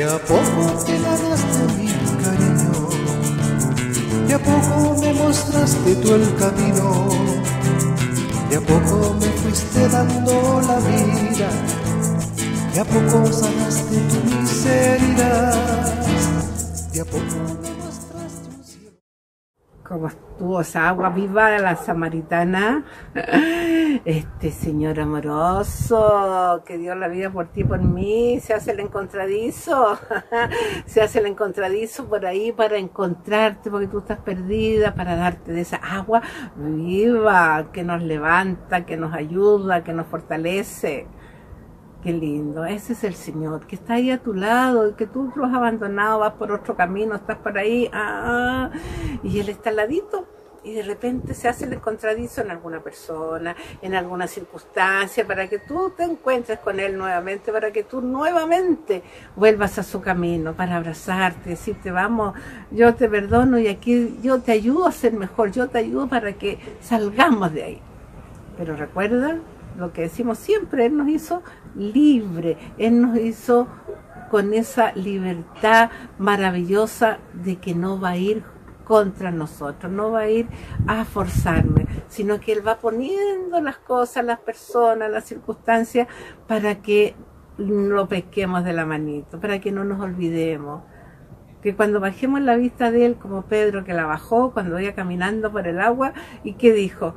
a poco te ganaste mi cariño, de a poco me mostraste tú el camino, de a poco me fuiste dando la vida, de a poco sanaste tu miseria, de a poco me mostraste un cielo. Como estuvo esa agua viva de la samaritana, este Señor amoroso que dio la vida por ti y por mí, se hace el encontradizo, se hace el encontradizo por ahí para encontrarte porque tú estás perdida, para darte de esa agua viva que nos levanta, que nos ayuda, que nos fortalece. Qué lindo, ese es el Señor, que está ahí a tu lado, que tú lo has abandonado, vas por otro camino, estás por ahí, y Él está al ladito, y de repente se hace el encontradizo en alguna persona, en alguna circunstancia, para que tú te encuentres con Él nuevamente, para que tú nuevamente vuelvas a su camino, para abrazarte, decirte, vamos, yo te perdono y aquí yo te ayudo a ser mejor, yo te ayudo para que salgamos de ahí. Pero recuerda lo que decimos siempre, Él nos hizo libre, Él nos hizo con esa libertad maravillosa de que no va a ir contra nosotros, no va a ir a forzarme, sino que Él va poniendo las cosas, las personas, las circunstancias para que lo pesquemos de la manito, para que no nos olvidemos. Que cuando bajemos la vista de Él, como Pedro que la bajó cuando iba caminando por el agua, y que dijo,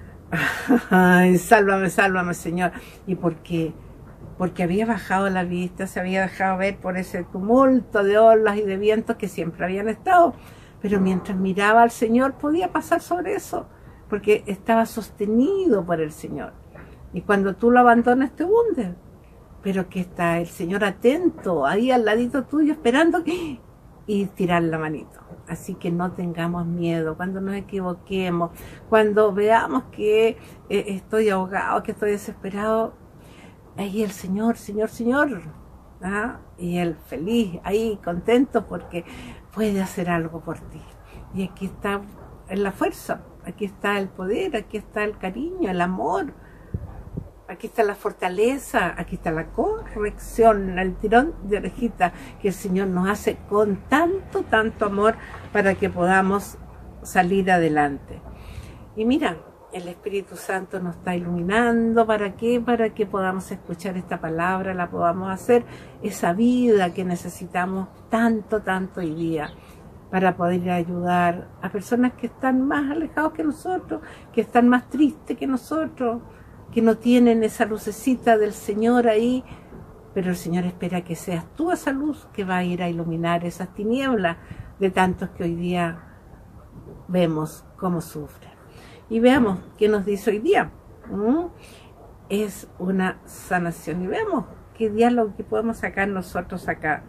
ay, sálvame, sálvame, Señor. ¿Y por qué? Porque había bajado la vista, se había dejado ver por ese tumulto de olas y de vientos que siempre habían estado. Pero mientras miraba al Señor podía pasar sobre eso, porque estaba sostenido por el Señor. Y cuando tú lo abandonas te hundes. Pero que está el Señor atento, ahí al ladito tuyo, esperando y tirar la manito. Así que no tengamos miedo cuando nos equivoquemos, cuando veamos que estoy ahogado, que estoy desesperado. Ahí el Señor, Señor, Señor, y Él feliz, ahí contento porque puede hacer algo por ti. Y aquí está la fuerza, aquí está el poder, aquí está el cariño, el amor, aquí está la fortaleza, aquí está la corrección, el tirón de orejita que el Señor nos hace con tanto, tanto amor para que podamos salir adelante. Y mira, el Espíritu Santo nos está iluminando. ¿Para qué? Para que podamos escuchar esta palabra, la podamos hacer esa vida que necesitamos tanto, tanto hoy día, para poder ayudar a personas que están más alejados que nosotros, que están más tristes que nosotros, que no tienen esa lucecita del Señor ahí, pero el Señor espera que seas tú esa luz que va a ir a iluminar esas tinieblas de tantos que hoy día vemos cómo sufren. Y veamos qué nos dice hoy día. Es una sanación. Y veamos qué diálogo que podemos sacar nosotros acá.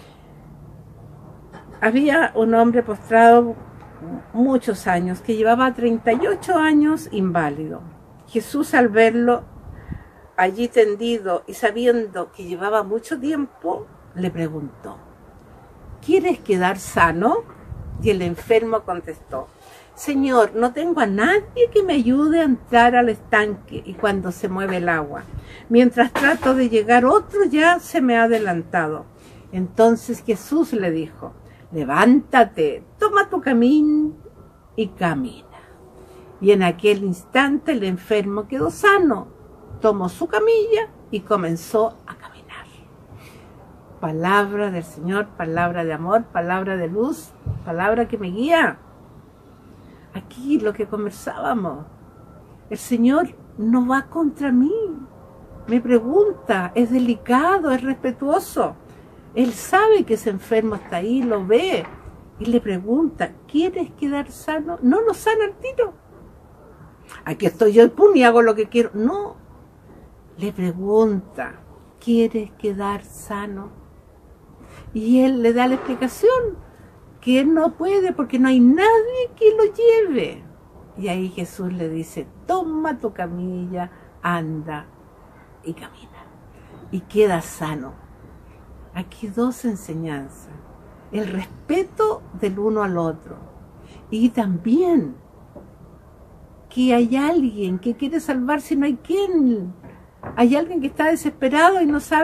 Había un hombre postrado muchos años, que llevaba 38 años inválido. Jesús, al verlo allí tendido y sabiendo que llevaba mucho tiempo, le preguntó, ¿quieres quedar sano? Y el enfermo contestó, Señor, no tengo a nadie que me ayude a entrar al estanque y cuando se mueve el agua. Mientras trato de llegar, otro ya se me ha adelantado. Entonces Jesús le dijo, levántate, toma tu camino y camina. Y en aquel instante el enfermo quedó sano, tomó su camilla y comenzó a caminar. Palabra del Señor, palabra de amor, palabra de luz, palabra que me guía. Aquí lo que conversábamos, el Señor no va contra mí, me pregunta, es delicado, es respetuoso. Él sabe que ese enfermo está ahí, lo ve y le pregunta, ¿quieres quedar sano? No lo sana al tiro. Aquí estoy yo y hago lo que quiero. No, le pregunta, ¿quieres quedar sano? Y él le da la explicación, que él no puede porque no hay nadie que lo lleve. Y ahí Jesús le dice, toma tu camilla, anda y camina. Y queda sano. Aquí dos enseñanzas. El respeto del uno al otro. Y también que hay alguien que quiere salvarse y no hay quien. Hay alguien que está desesperado y no sabe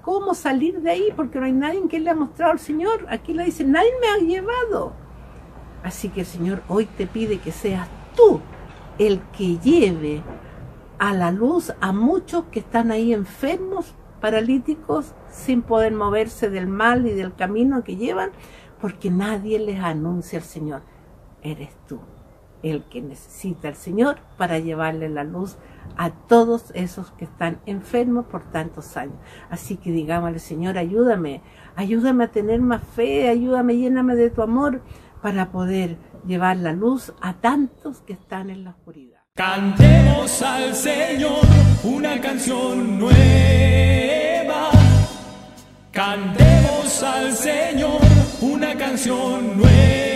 cómo salir de ahí, porque no hay nadie que le ha mostrado al Señor. Aquí le dice, nadie me ha llevado. Así que el Señor hoy te pide que seas tú el que lleve a la luz a muchos que están ahí enfermos, paralíticos, sin poder moverse del mal y del camino que llevan, porque nadie les anuncia al Señor. Eres tú el que necesita al Señor para llevarle la luz a todos esos que están enfermos por tantos años. Así que digámosle, Señor, ayúdame a tener más fe, ayúdame, lléname de tu amor para poder llevar la luz a tantos que están en la oscuridad. Cantemos al Señor una canción nueva. Cantemos al Señor una canción nueva.